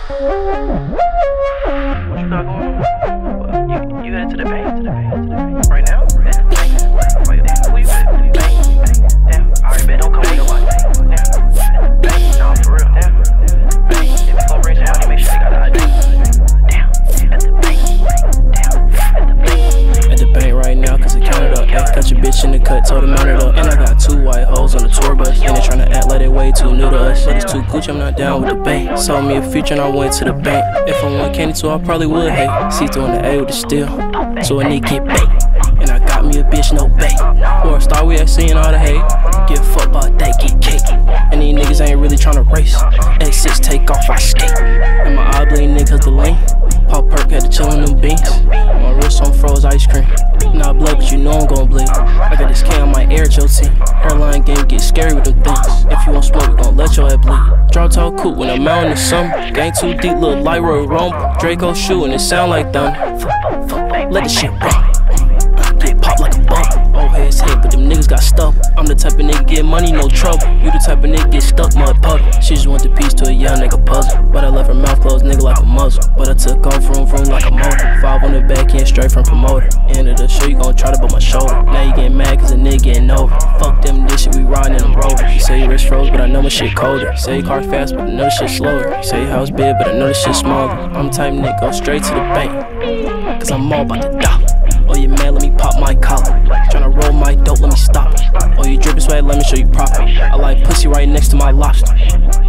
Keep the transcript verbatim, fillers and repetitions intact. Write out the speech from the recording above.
What you got going on? You, you headed to the bank? To the bank? To the bank? Right now? At the bank? Wait, damn, who you at? At the bank? Damn, alright, bet, don't come with nobody. Damn, at the bank? Nah, for real. Damn, bank. If you go bring some money, make sure they got the I D. Damn, at the bank. Damn, at the bank. At the bank right now, cause it counted up. Ay, got your bitch in the cut, told her mount it up. And I got two white hoes on the tour bus, and they tryna act like they way too new to us. But it's too Gucci, I'm not down with the bank. Sold me a future and I went to the bank. If I want candy too, I probably would hate. See through in the A with the steel, so I need to get baked. And I got me a bitch, no bait. Or a star, we ain't seeing all the hate. Get fucked by that, get cake. And these niggas ain't really tryna race. X six take off, I skate. And my eye bleed niggas the lane. Pop perk had to chill on them beans. My wrist on froze ice cream. Nah, blood, but you know I'm gon' bleed. I got this K on my air, your team. Airline game get scary with them things. If you want smoke, we gon' let your head bleed. Draw tall cool when I'm out in the summer. Gang too deep, look like Roy Rumble. Draco shooting, it sound like thunder. Let the shit rock. Get pop like a bump. Old heads hate, but them niggas got stuck. I'm the type of nigga get money, no trouble. You the type of nigga get stuck, mud puddle. She just want the piece to a young nigga puzzle. But I left her mouth closed, nigga, like a muzzle. But I took off vroom vroom like a motor. Five on the back end, straight from promoter. End of the show, you gon' try to bump my shoulder. Now you getting mad cause a nigga getting over. Fuck them, this shit, we riding in them rovers. You say your wrist froze, but I know my shit colder. Say your car fast, but I know the shit slower. You say your house big, but I know the shit smaller. I'm the type nigga, go straight to the bank, cause I'm all about the dollar. Oh, you mad, let me pop my collar. Tryna roll my dope, let me stop. Oh, you drippin' sweat, let me show you proper. I like pussy right next to my lobster.